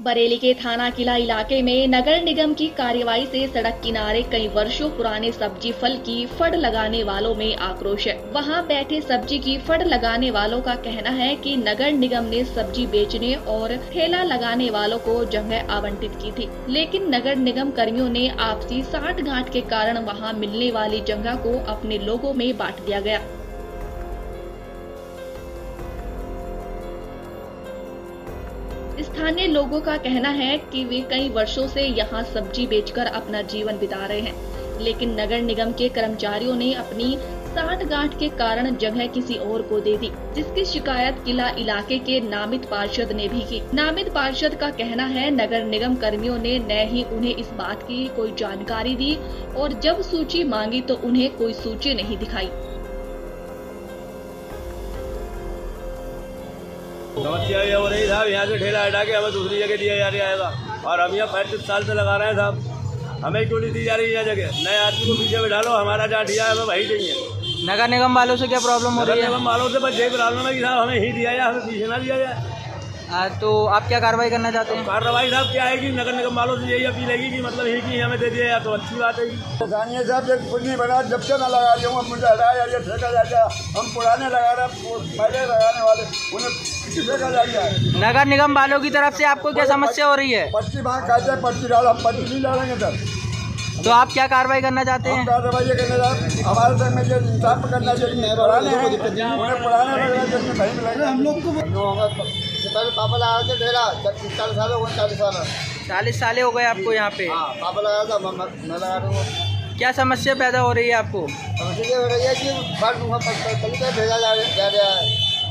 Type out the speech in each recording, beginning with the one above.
बरेली के थाना किला इलाके में नगर निगम की कार्रवाई से सड़क किनारे कई वर्षों पुराने सब्जी फल की फड़ लगाने वालों में आक्रोश है। वहां बैठे सब्जी की फड़ लगाने वालों का कहना है कि नगर निगम ने सब्जी बेचने और ठेला लगाने वालों को जगह आवंटित की थी, लेकिन नगर निगम कर्मियों ने आपसी साठगांठ के कारण वहां मिलने वाली जगह को अपने लोगों में बांट दिया गया। स्थानीय लोगों का कहना है कि वे कई वर्षों से यहां सब्जी बेचकर अपना जीवन बिता रहे हैं, लेकिन नगर निगम के कर्मचारियों ने अपनी साठगांठ के कारण जगह किसी और को दे दी, जिसकी शिकायत किला इलाके के नामित पार्षद ने भी की। नामित पार्षद का कहना है नगर निगम कर्मियों ने न ही उन्हें इस बात की कोई जानकारी दी और जब सूची मांगी तो उन्हें कोई सूची नहीं दिखाई। समस्या ये हो रही साहब, यहाँ से ठेला हटा के हमें दूसरी जगह दिया जा रहा है और हम यहाँ 35 साल से लगा रहे हैं साहब, हमें क्यों नहीं दी जा रही है जगह? नए आदमी को पीछे बैठा लो, हमारा जहाँ दिया है हमें वही चाहिए। नगर निगम वालों से क्या प्रॉब्लम हो रही है? नगर निगम वालों से बस यही प्रॉब्लम है कि साहब हमें ही दिया जाए, हमें पीछे ना दिया जाए। तो आप क्या कार्रवाई करना चाहते हैं? कार्रवाई साहब क्या है कि नगर निगम वालों से यही अपील है कि मतलब ही कि हमें दे दिया जाए तो अच्छी बात है। स्थानीय साहब ये कुछ नहीं बना, जब से मैं लगा रही हूँ मुझे हटाया ये ठेका जाएगा। हम पुराने लगा रहे हैं, पहले लगाने वाले उन्हें ठेका जाएगा। नगर निगम वालों की तरफ से आपको क्या समस्या हो रही है? पर्ची वहाँ कहते हैं पर्ची डालो, हम पर्ची नहीं डालेंगे सर। तो आप क्या कार्रवाई करना चाहते हैं? कार्रवाई ये करना चाहते हमारे तक में ये इंसाफ करना चाहिए। पुराने हैं उन्हें पुराने लग रहे हैं, नहीं मिलेगा हम लोग को। पहले पापा लगा थे ठेला 40 साल हो गए, 40 साल हो गए आपको यहाँ पे? हाँ पापा लगाया था, मैं लगा रहा हूँ। क्या समस्या पैदा हो रही है आपको? समस्या ये हो रही है कि भेजा जा रहा है।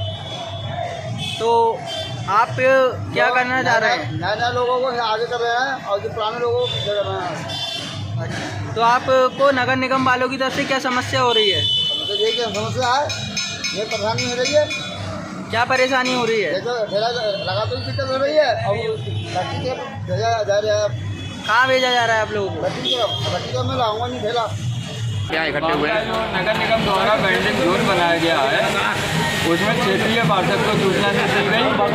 तो आप क्या करना चाह रहे हैं? नए लोगों को आगे कर रहे हैं और जो पुराने लोगों को पीछे कर रहे हैं। तो आपको नगर निगम वालों की तरफ से क्या समस्या हो रही है? समस्या यही समस्या है, ये परेशानी हो रही है। क्या परेशानी हो रही है? ठेला लगा तो दिक्कत हो रही है और भेजा जा रहा है। कहाँ भेजा जा रहा है आप लोगों को? भट्टी में लाऊंगा नहीं ठेला। क्या इकट्ठे हुए हैं? नगर निगम द्वारा वेंडिंग जोन बनाया गया है, उसमें क्षेत्रीय पार्षद को सूचना दे दी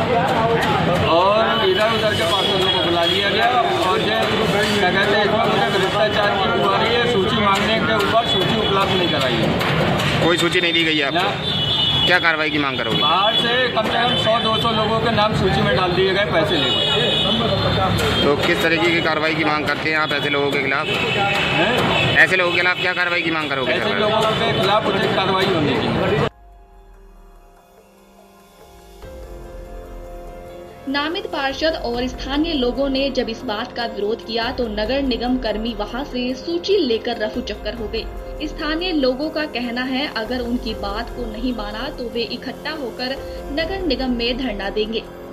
गई और इधर उधर के पार्षदों को बुला लिया गया और जो क्या कहते हैं इसमें मुझे भ्रष्टाचार की इंक्वायरी है, सूची मांगने के ऊपर सूची उपलब्ध नहीं कराई है। कोई सूची नहीं दी गई है आपको? क्या कार्रवाई की मांग करोगे? बाहर से कम 100-200 लोगों के नाम सूची में डाल दिए गए पैसे लेकर। तो किस तरीके की कार्रवाई की मांग करते हैं आप ऐसे लोगों के खिलाफ? ऐसे लोगों के खिलाफ क्या कार्रवाई की मांग करोगे? ऐसे लोगों के खिलाफ उचित कार्रवाई होनी चाहिए। नामित पार्षद और स्थानीय लोगों ने जब इस बात का विरोध किया तो नगर निगम कर्मी वहां से सूची लेकर रफू चक्कर हो गए। स्थानीय लोगों का कहना है अगर उनकी बात को नहीं माना तो वे इकट्ठा होकर नगर निगम में धरना देंगे।